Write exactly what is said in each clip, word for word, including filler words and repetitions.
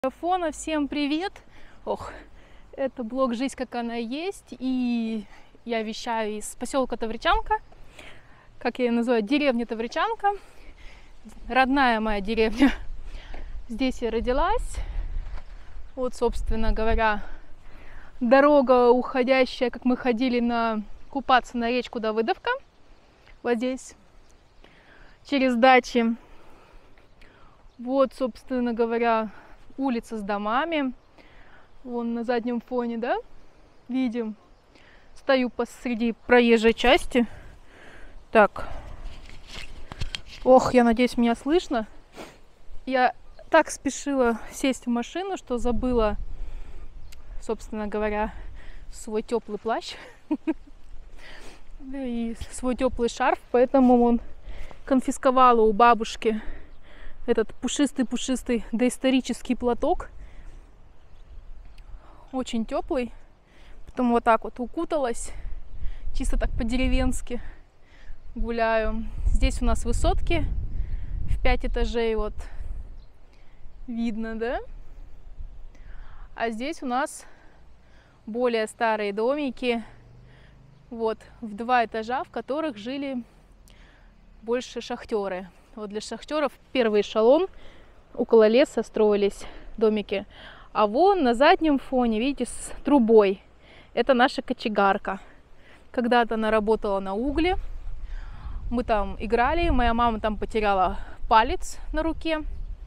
Микрофона. Всем привет! Ох, это блог «Жизнь, как она есть», и я вещаю из поселка Тавричанка, как я ее называю, деревня Тавричанка, родная моя деревня. Здесь я родилась. Вот, собственно говоря, дорога уходящая, как мы ходили на купаться на речку Давыдовка, вот здесь, через дачи. Вот, собственно говоря, улица с домами. Вон на заднем фоне, да, видим. Стою посреди проезжей части. Так. Ох, я надеюсь, меня слышно. Я так спешила сесть в машину, что забыла, собственно говоря, свой теплый плащ и свой теплый шарф, поэтому он конфисковала у бабушки этот пушистый-пушистый доисторический платок. Очень теплый. Потом вот так вот укуталась. Чисто так по-деревенски гуляю. Здесь у нас высотки в пять этажей. Вот видно, да? А здесь у нас более старые домики. Вот в два этажа, в которых жили больше шахтеры. Вот для шахтеров первый эшелон, около леса строились домики. А вон на заднем фоне, видите, с трубой, это наша кочегарка. Когда-то она работала на угле. Мы там играли, моя мама там потеряла палец на руке.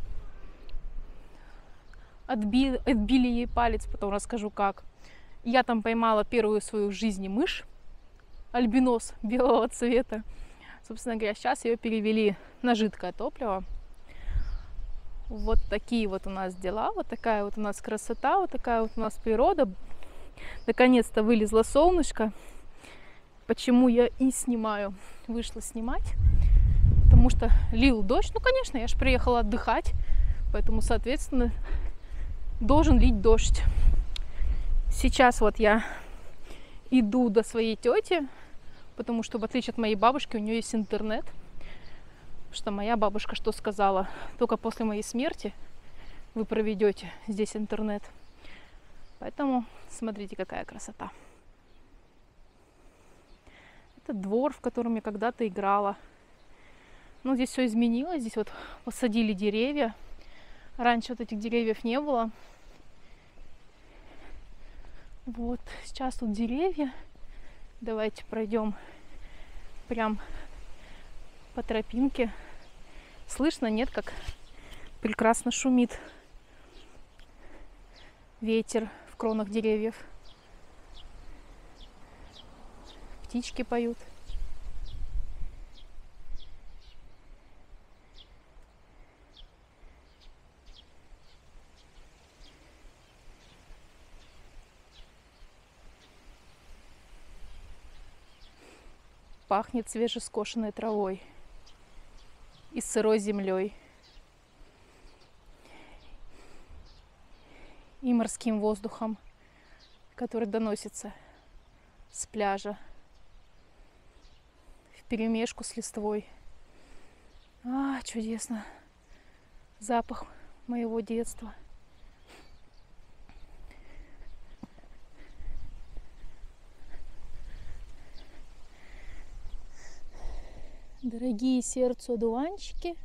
Отбили, отбили ей палец, потом расскажу как. Я там поймала первую свою в жизни мышь, альбинос белого цвета. Собственно говоря, сейчас ее перевели на жидкое топливо. Вот такие вот у нас дела, вот такая вот у нас красота, вот такая вот у нас природа. Наконец-то вылезло солнышко. Почему я и снимаю, вышла снимать, потому что лил дождь. Ну, конечно, я же приехала отдыхать, поэтому, соответственно, должен лить дождь. Сейчас вот я иду до своей тети, потому что, в отличие от моей бабушки, у нее есть интернет. Что моя бабушка что сказала? Только после моей смерти вы проведете здесь интернет. Поэтому смотрите, какая красота. Это двор, в котором я когда-то играла. Ну, здесь все изменилось. Здесь вот посадили деревья. Раньше вот этих деревьев не было. Вот сейчас тут деревья. Давайте пройдем прям по тропинке. Слышно, нет, как прекрасно шумит ветер в кронах деревьев. Птички поют. Пахнет свежескошенной травой и сырой землей, и морским воздухом, который доносится с пляжа вперемешку с листвой. А, чудесно! Запах моего детства. Дорогие сердцу одуванчики,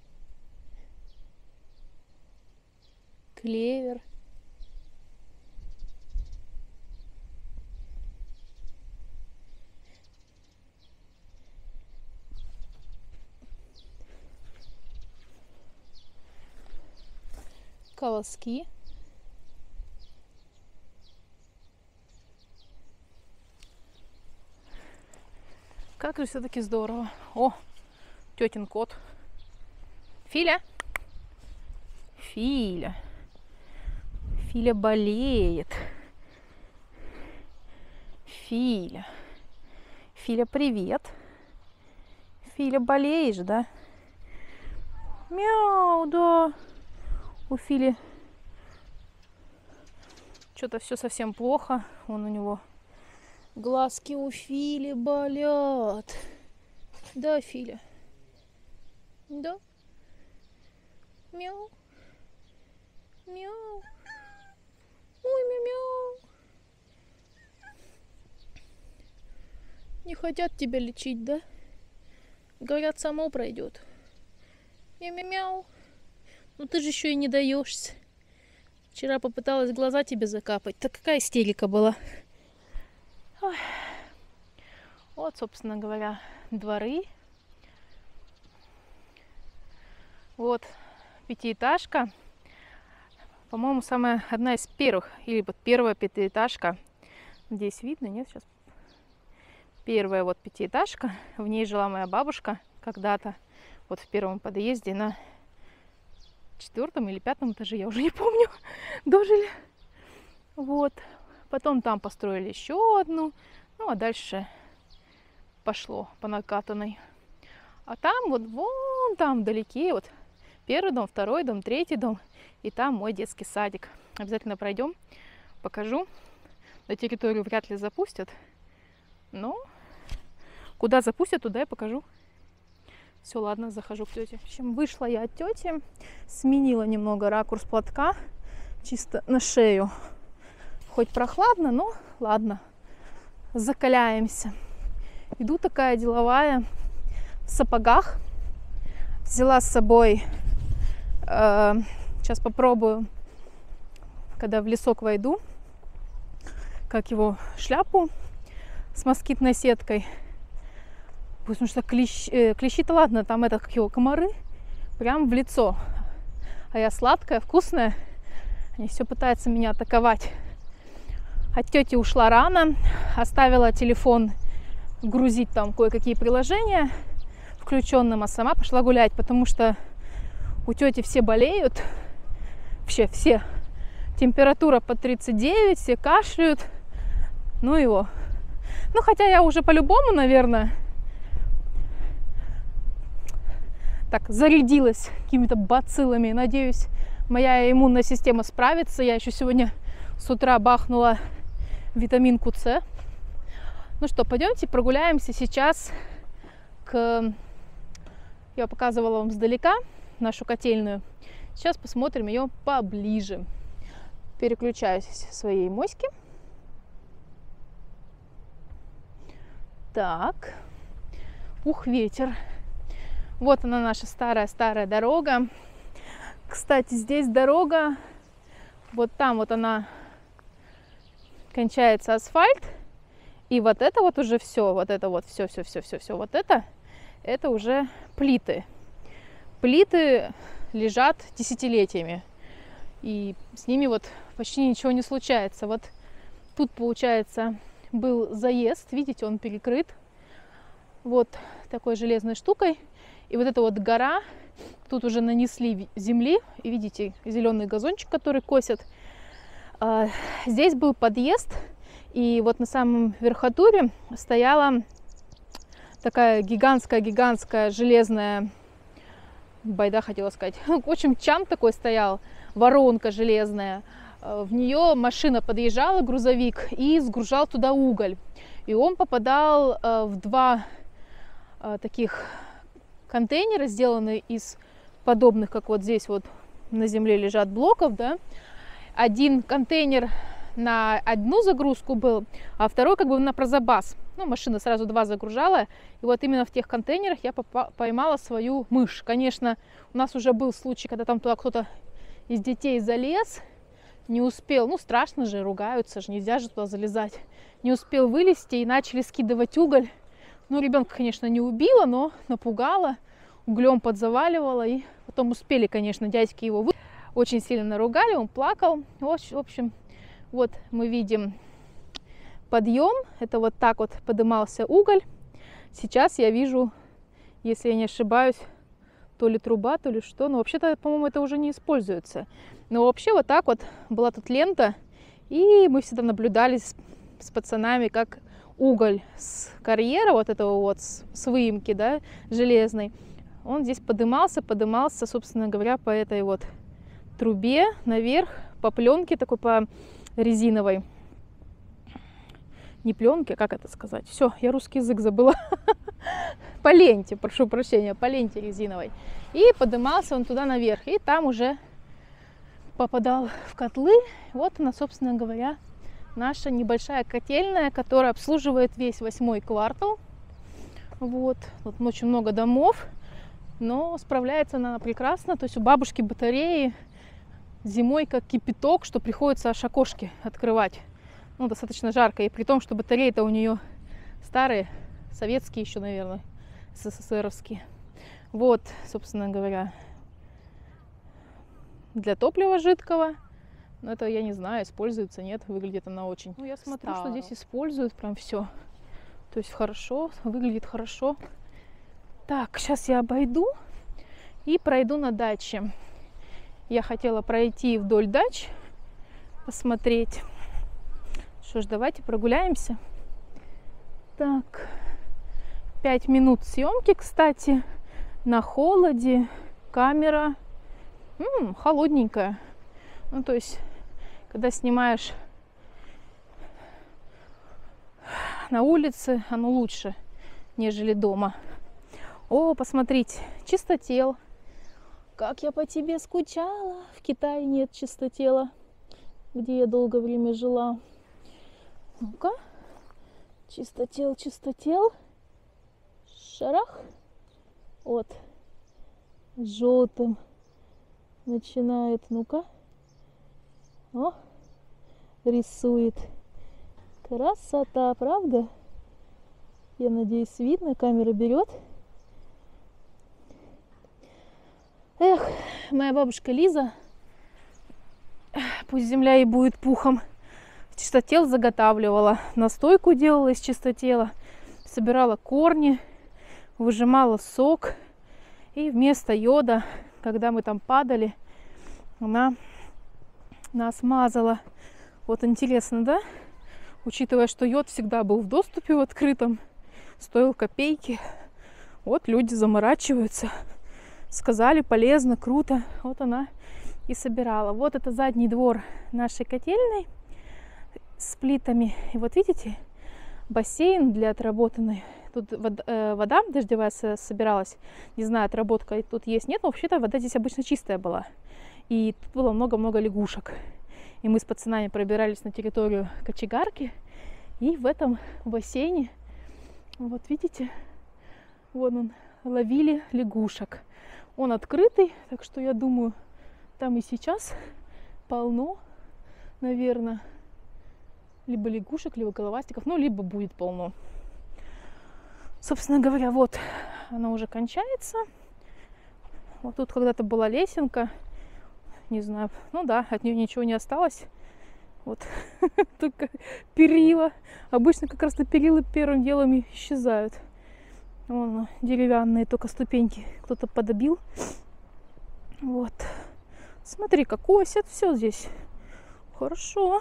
клевер, колоски, как же все-таки здорово. О, тетин кот. Филя. Филя. Филя болеет. Филя. Филя, привет. Филя, болеешь, да? Мяу, да. У Фили что-то все совсем плохо. Вон у него глазки у Фили болят. Да, Филя? Да? Мяу. Мяу. Ой, мяу-мяу. Не хотят тебя лечить, да? Говорят, само пройдет. Мяу-мяу. Ну ты же еще и не даешься. Вчера попыталась глаза тебе закапать. Так какая истерика была. Ой. Вот, собственно говоря, дворы. Вот пятиэтажка. По-моему, самая одна из первых. Или вот первая пятиэтажка. Здесь видно, нет? Сейчас. Первая вот пятиэтажка. В ней жила моя бабушка когда-то. Вот в первом подъезде на четвертом или пятом этаже, я уже не помню, дожили. Вот. Потом там построили еще одну. Ну, а дальше пошло по накатанной. А там вот вон там вдалеке вот первый дом, второй дом, третий дом. И там мой детский садик. Обязательно пройдем, покажу. На территорию вряд ли запустят. Но куда запустят, туда я покажу. Все, ладно, захожу к тете. В общем, вышла я от тети, сменила немного ракурс платка, чисто на шею. Хоть прохладно, но ладно, закаляемся. Иду такая деловая, в сапогах. Взяла с собой, э, сейчас попробую, когда в лесок войду, как его, шляпу с москитной сеткой. Потому что клещ, э, клещи-то ладно, там это, как его, комары, прям в лицо. А я сладкая, вкусная. Они все пытаются меня атаковать. От тети ушла рано, оставила телефон грузить там кое-какие приложения включенным, а сама пошла гулять, потому что у тети все болеют. Вообще все. Температура по тридцать девять, все кашляют. Ну его. Ну, хотя я уже по-любому, наверное, так зарядилась какими-то бациллами. Надеюсь, моя иммунная система справится. Я еще сегодня с утра бахнула витаминку С. Ну что, пойдемте прогуляемся сейчас к... Я показывала вам сдалека нашу котельную. Сейчас посмотрим ее поближе. Переключаюсь в своей моське. Так. Ух, ветер. Вот она, наша старая-старая дорога. Кстати, здесь дорога, вот там вот она, кончается асфальт. И вот это вот уже все, вот это вот все, все, все, все, все, вот это, это уже плиты. Плиты лежат десятилетиями. И с ними вот почти ничего не случается. Вот тут, получается, был заезд, видите, он перекрыт вот такой железной штукой. И вот эта вот гора, тут уже нанесли земли, и видите, зеленый газончик, который косят. Здесь был подъезд, и вот на самом верхотуре стояла такая гигантская-гигантская железная, байда хотела сказать, в общем, чан такой стоял, воронка железная. В нее машина подъезжала, грузовик, и сгружал туда уголь. И он попадал в два таких контейнеры, сделанные из подобных, как вот здесь вот на земле лежат, блоков, да. Один контейнер на одну загрузку был, а второй как бы на прозапас. Ну, машина сразу два загружала, и вот именно в тех контейнерах я поймала свою мышь. Конечно, у нас уже был случай, когда там туда кто-то из детей залез, не успел, ну, страшно же, ругаются же, нельзя же туда залезать, не успел вылезти, и начали скидывать уголь. Ну, ребенка, конечно, не убила, но напугала, углем подзаваливала, и потом успели, конечно, дядьки его вы... очень сильно наругали, он плакал. В общем, вот мы видим подъем, это вот так вот подымался уголь. Сейчас я вижу, если я не ошибаюсь, то ли труба, то ли что, но вообще-то, по-моему, это уже не используется. Но вообще вот так вот была тут лента, и мы всегда наблюдали с, с пацанами, как уголь с карьера, вот этого вот, с, с выемки, да, железной, он здесь подымался, подымался, собственно говоря, по этой вот трубе наверх, по пленке такой, по резиновой. Не пленке, как это сказать? Все, я русский язык забыла. По ленте, прошу прощения, по ленте резиновой. И подымался он туда наверх, и там уже попадал в котлы. Вот она, собственно говоря, наша небольшая котельная, которая обслуживает весь восьмой квартал. Вот, тут очень много домов, но справляется она прекрасно. То есть у бабушки батареи зимой как кипяток, что приходится аж окошки открывать. Ну, достаточно жарко. И при том, что батареи-то у нее старые, советские еще, наверное, СССРовские. Вот, собственно говоря, для топлива жидкого. Но это я не знаю, используется, нет, выглядит она очень. Ну, я смотрю, старо. Что здесь используют прям все. То есть хорошо, выглядит хорошо. Так, сейчас я обойду и пройду на даче. Я хотела пройти вдоль дач, посмотреть. Что ж, давайте прогуляемся. Так, пять минут съемки, кстати, на холоде, камера м-м, холодненькая. Ну, то есть, когда снимаешь на улице, оно лучше, нежели дома. О, посмотрите, чистотел. Как я по тебе скучала. В Китае нет чистотела, где я долгое время жила. Ну-ка. Чистотел, чистотел. Шарах. Вот. Желтым начинает. Ну-ка. О, рисует. Красота, правда? Я надеюсь, видно, камера берет. Эх, моя бабушка Лиза, пусть земля ей будет пухом, чистотел заготавливала, настойку делала из чистотела, собирала корни, выжимала сок, и вместо йода, когда мы там падали, она нас мазала. Вот интересно, да? Учитывая, что йод всегда был в доступе в открытом, стоил копейки, вот люди заморачиваются. Сказали, полезно, круто. Вот она и собирала. Вот это задний двор нашей котельной с плитами. И вот видите, бассейн для отработанной. Тут вода, э, вода дождевая собиралась. Не знаю, отработка тут есть, нет. Но вообще-то вода здесь обычно чистая была. И тут было много-много лягушек. И мы с пацанами пробирались на территорию кочегарки. И в этом бассейне, вот видите, вон он, ловили лягушек. Он открытый, так что я думаю, там и сейчас полно, наверное, либо лягушек, либо головастиков, ну, либо будет полно. Собственно говоря, вот она уже кончается. Вот тут когда-то была лесенка, не знаю, ну да, от нее ничего не осталось. Вот только перила. Обычно как раз на перила первым делом исчезают. Вон деревянные только ступеньки кто-то подобил. Вот. Смотри, какой осет все здесь. Хорошо.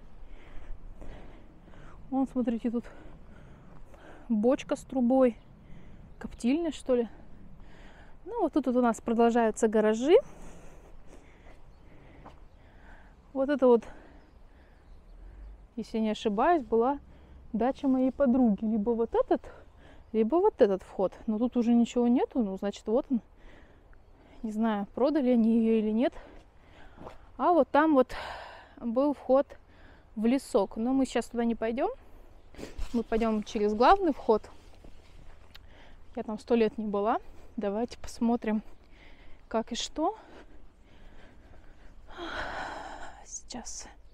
Вон, смотрите, тут бочка с трубой. Коптильня, что ли. Ну, вот тут вот у нас продолжаются гаражи. Вот это вот, если не ошибаюсь, была дача моей подруги. Либо вот этот, либо вот этот вход. Но тут уже ничего нету. Ну, значит, вот он. Не знаю, продали они ее или нет. А вот там вот был вход в лесок. Но мы сейчас туда не пойдем. Мы пойдем через главный вход. Я там сто лет не была. Давайте посмотрим, как и что. Сейчас